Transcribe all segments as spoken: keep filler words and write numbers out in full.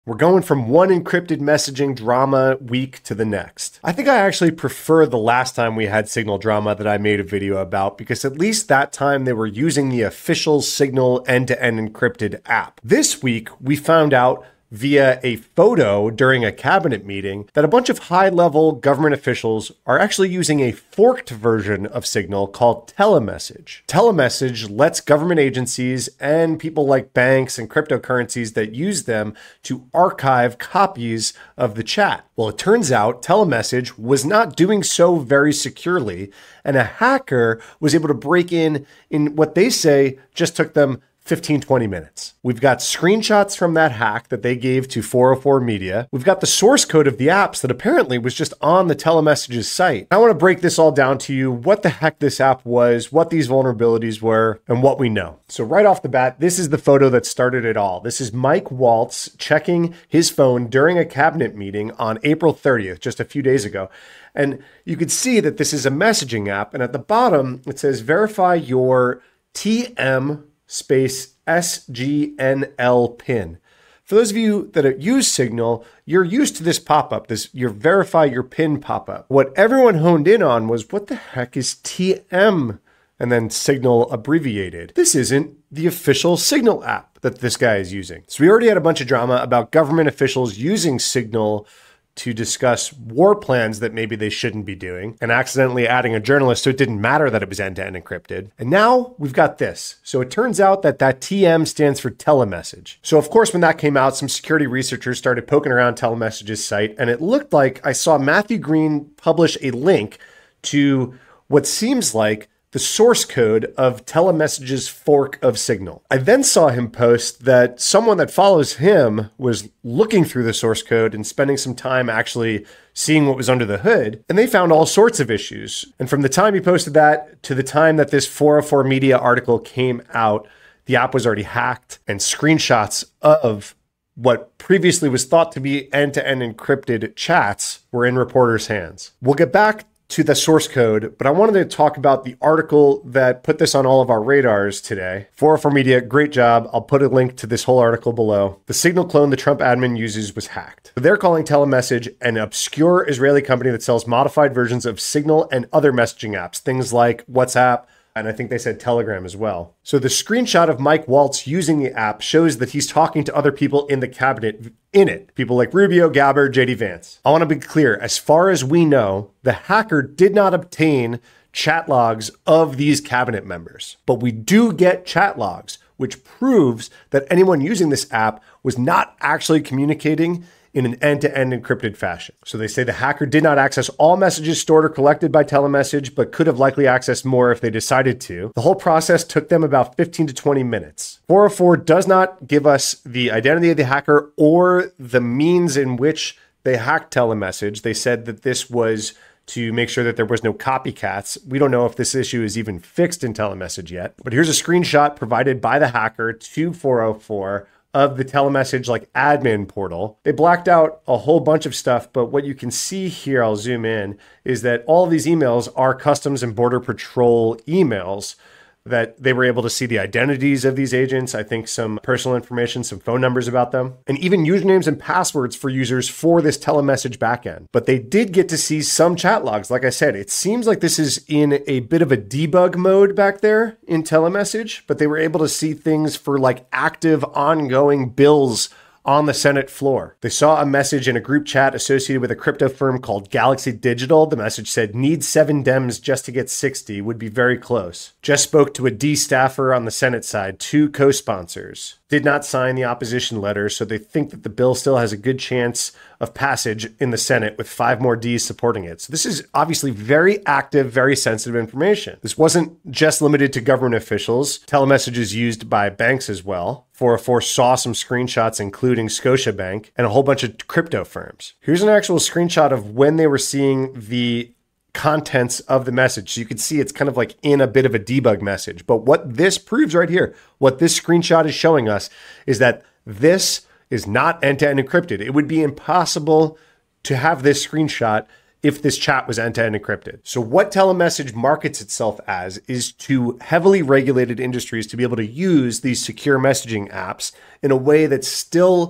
We're going from one encrypted messaging drama week to the next. I think I actually prefer the last time we had Signal drama that I made a video about, because at least that time they were using the official Signal end-to-end encrypted app. This week, we found out via a photo during a cabinet meeting that a bunch of high-level government officials are actually using a forked version of Signal called TeleMessage. TeleMessage lets government agencies and people like banks and cryptocurrencies that use them to archive copies of the chat. Well, it turns out TeleMessage was not doing so very securely, and a hacker was able to break in in what they say just took them fifteen, twenty minutes. We've got screenshots from that hack that they gave to four oh four Media. We've got the source code of the apps that apparently was just on the TeleMessage's site. I want to break this all down to you, what the heck this app was, what these vulnerabilities were, and what we know. So right off the bat, this is the photo that started it all. This is Mike Waltz checking his phone during a cabinet meeting on April thirtieth, just a few days ago. And you could see that this is a messaging app. And at the bottom, it says verify your T M space S G N L pin. For those of you that use Signal, you're used to this pop-up, this your verify your pin pop-up. What everyone honed in on was, what the heck is T M and then Signal abbreviated? This isn't the official Signal app that this guy is using. So we already had a bunch of drama about government officials using Signal to discuss war plans that maybe they shouldn't be doing, and accidentally adding a journalist so it didn't matter that it was end-to-end encrypted. And now we've got this. So it turns out that that T M stands for TeleMessage. So of course, when that came out, some security researchers started poking around TeleMessage's site, and it looked like I saw Matthew Green publish a link to what seems like the source code of TeleMessage's fork of Signal. I then saw him post that someone that follows him was looking through the source code and spending some time actually seeing what was under the hood, and they found all sorts of issues. And from the time he posted that to the time that this four oh four Media article came out, the app was already hacked, and screenshots of what previously was thought to be end-to-end encrypted chats were in reporters' hands. We'll get back to the source code, but I wanted to talk about the article that put this on all of our radars today. four oh four Media, great job. I'll put a link to this whole article below. The Signal clone the Trump admin uses was hacked. They're calling TeleMessage an obscure Israeli company that sells modified versions of Signal and other messaging apps, things like WhatsApp, and I think they said Telegram as well. So the screenshot of Mike Waltz using the app shows that he's talking to other people in the cabinet in it. People like Rubio, Gabbard, J D Vance. I want to be clear, as far as we know, the hacker did not obtain chat logs of these cabinet members. But we do get chat logs, which proves that anyone using this app was not actually communicating in an end-to-end encrypted fashion. So they say the hacker did not access all messages stored or collected by TeleMessage, but could have likely accessed more if they decided to. The whole process took them about fifteen to twenty minutes. four oh four does not give us the identity of the hacker or the means in which they hacked TeleMessage. They said that this was to make sure that there was no copycats. We don't know if this issue is even fixed in TeleMessage yet, but here's a screenshot provided by the hacker to four oh four of the TeleMessage like admin portal. They blacked out a whole bunch of stuff, but what you can see here, I'll zoom in, is that all of these emails are Customs and Border Patrol emails, that they were able to see the identities of these agents, I think some personal information, some phone numbers about them, and even usernames and passwords for users for this TeleMessage backend. But they did get to see some chat logs. Like I said, it seems like this is in a bit of a debug mode back there in TeleMessage, but they were able to see things for like active, ongoing bills on the Senate floor. They saw a message in a group chat associated with a crypto firm called Galaxy Digital. The message said, need seven Dems just to get sixty, would be very close. Just spoke to a D staffer on the Senate side, two co-sponsors. Did not sign the opposition letter, so they think that the bill still has a good chance of passage in the Senate with five more Ds supporting it. So this is obviously very active, very sensitive information. This wasn't just limited to government officials. TeleMessage is used by banks as well. four oh four saw some screenshots, including Scotiabank and a whole bunch of crypto firms. Here's an actual screenshot of when they were seeing the contents of the message. So you can see it's kind of like in a bit of a debug message. But what this proves right here, what this screenshot is showing us, is that this is not end-to-end encrypted. It would be impossible to have this screenshot if this chat was end-to-end encrypted. So what TeleMessage markets itself as is to heavily regulated industries to be able to use these secure messaging apps in a way that still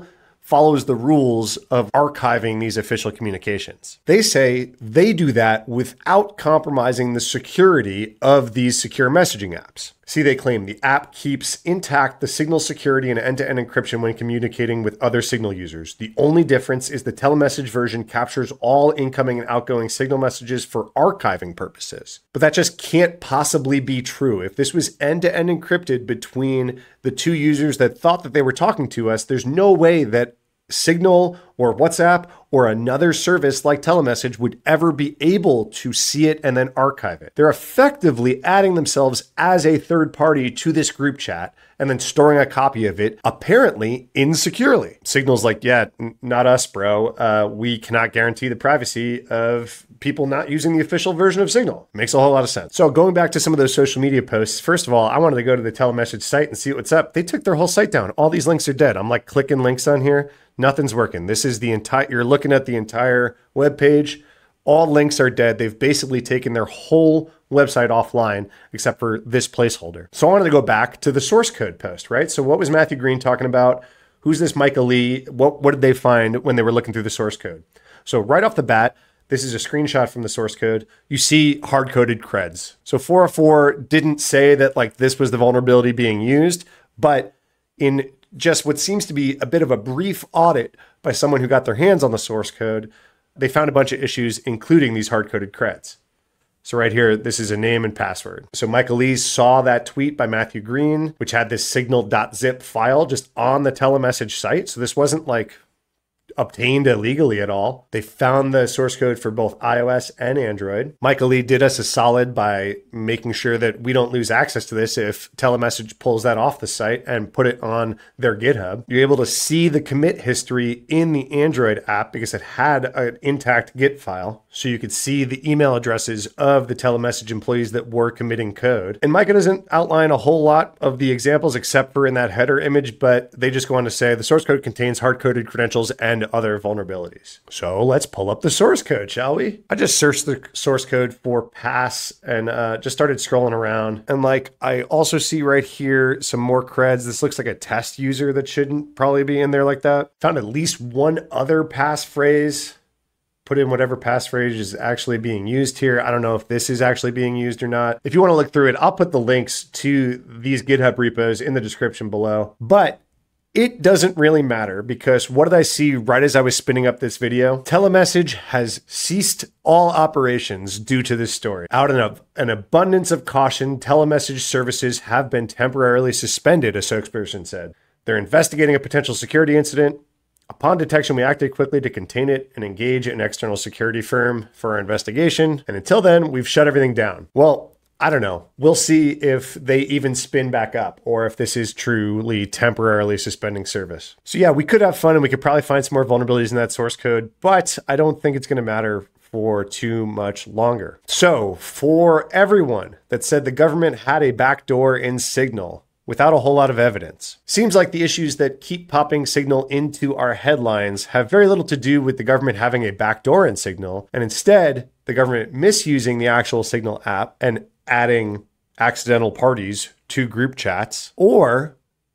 follows the rules of archiving these official communications. They say they do that without compromising the security of these secure messaging apps. See, they claim the app keeps intact the Signal security and end-to-end encryption when communicating with other Signal users. The only difference is the TeleMessage version captures all incoming and outgoing Signal messages for archiving purposes. But that just can't possibly be true. If this was end-to-end encrypted between the two users that thought that they were talking to us, there's no way that Signal or WhatsApp or another service like TeleMessage would ever be able to see it and then archive it. They're effectively adding themselves as a third party to this group chat and then storing a copy of it, apparently insecurely. Signal's like, yeah, n- not us, bro. Uh, we cannot guarantee the privacy of people not using the official version of Signal. Makes a whole lot of sense. So going back to some of those social media posts, first of all, I wanted to go to the TeleMessage site and see what's up. They took their whole site down. All these links are dead. I'm like clicking links on here. Nothing's working. This is the entire, you're looking at the entire web page. All links are dead. They've basically taken their whole website offline except for this placeholder. So I wanted to go back to the source code post, right? So what was Matthew Green talking about? Who's this Michael Lee? What, what did they find when they were looking through the source code? So right off the bat, this is a screenshot from the source code. You see hard-coded creds. So four oh four didn't say that like this was the vulnerability being used, but in just what seems to be a bit of a brief audit by someone who got their hands on the source code, they found a bunch of issues, including these hard-coded creds. So right here, this is a name and password. So Michael Lee saw that tweet by Matthew Green, which had this signal.zip file just on the TeleMessage site. So this wasn't like obtained illegally at all. They found the source code for both iOS and Android. Michael Lee did us a solid by making sure that we don't lose access to this if TeleMessage pulls that off the site and put it on their GitHub. You're able to see the commit history in the Android app because it had an intact Git file. So you could see the email addresses of the TeleMessage employees that were committing code. And Micah doesn't outline a whole lot of the examples except for in that header image, but they just go on to say the source code contains hard-coded credentials and other vulnerabilities. So let's pull up the source code, shall we? I just searched the source code for pass and uh, just started scrolling around. And like, I also see right here some more creds. This looks like a test user that shouldn't probably be in there like that. Found at least one other passphrase. Put in whatever passphrase is actually being used here. I don't know if this is actually being used or not. If you want to look through it, I'll put the links to these GitHub repos in the description below. But it doesn't really matter because what did I see right as I was spinning up this video? TeleMessage has ceased all operations due to this story. Out of an abundance of caution, TeleMessage services have been temporarily suspended, a spokesperson said. They're investigating a potential security incident. Upon detection, we acted quickly to contain it and engage an external security firm for our investigation. And until then, we've shut everything down. Well, I don't know. We'll see if they even spin back up or if this is truly temporarily suspending service. So yeah, we could have fun and we could probably find some more vulnerabilities in that source code, but I don't think it's going to matter for too much longer. So for everyone that said the government had a backdoor in Signal, without a whole lot of evidence. Seems like the issues that keep popping Signal into our headlines have very little to do with the government having a backdoor in Signal, and instead, the government misusing the actual Signal app and adding accidental parties to group chats, or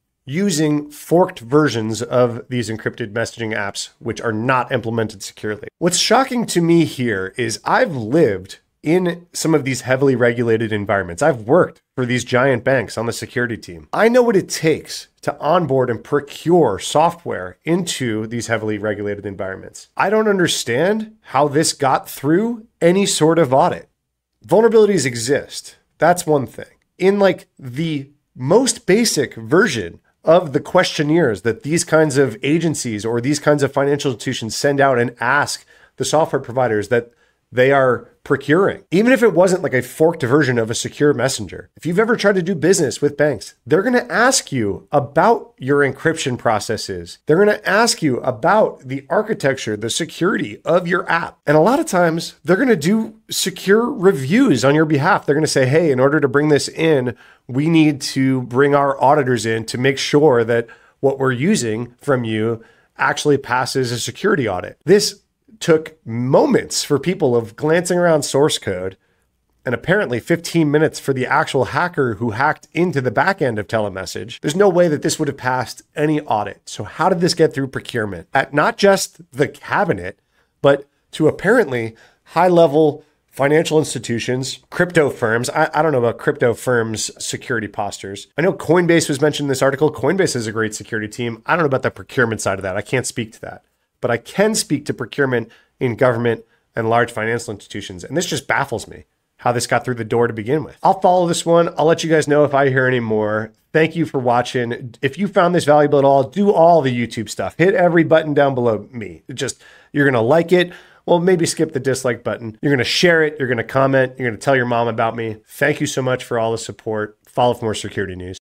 using forked versions of these encrypted messaging apps, which are not implemented securely. What's shocking to me here is I've lived in some of these heavily regulated environments. I've worked for these giant banks on the security team. I know what it takes to onboard and procure software into these heavily regulated environments. I don't understand how this got through any sort of audit. Vulnerabilities exist. That's one thing. In like the most basic version of the questionnaires that these kinds of agencies or these kinds of financial institutions send out and ask the software providers that they are procuring. Even if it wasn't like a forked version of a secure messenger. If you've ever tried to do business with banks, they're going to ask you about your encryption processes. They're going to ask you about the architecture, the security of your app. And a lot of times they're going to do secure reviews on your behalf. They're going to say, hey, in order to bring this in, we need to bring our auditors in to make sure that what we're using from you actually passes a security audit. This took moments for people of glancing around source code and apparently fifteen minutes for the actual hacker who hacked into the back end of TeleMessage, there's no way that this would have passed any audit. So how did this get through procurement? At not just the cabinet, but to apparently high-level financial institutions, crypto firms. I, I don't know about crypto firms' security postures. I know Coinbase was mentioned in this article. Coinbase is a great security team. I don't know about the procurement side of that. I can't speak to that. But I can speak to procurement in government and large financial institutions. And this just baffles me, how this got through the door to begin with. I'll follow this one. I'll let you guys know if I hear any more. Thank you for watching. If you found this valuable at all, do all the YouTube stuff. Hit every button down below me. Just, you're going to like it. Well, maybe skip the dislike button. You're going to share it. You're going to comment. You're going to tell your mom about me. Thank you so much for all the support. Follow for more security news.